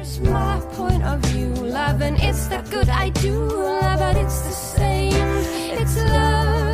just my point of view. Love, and it's that good I do love, but it's the same. It's love.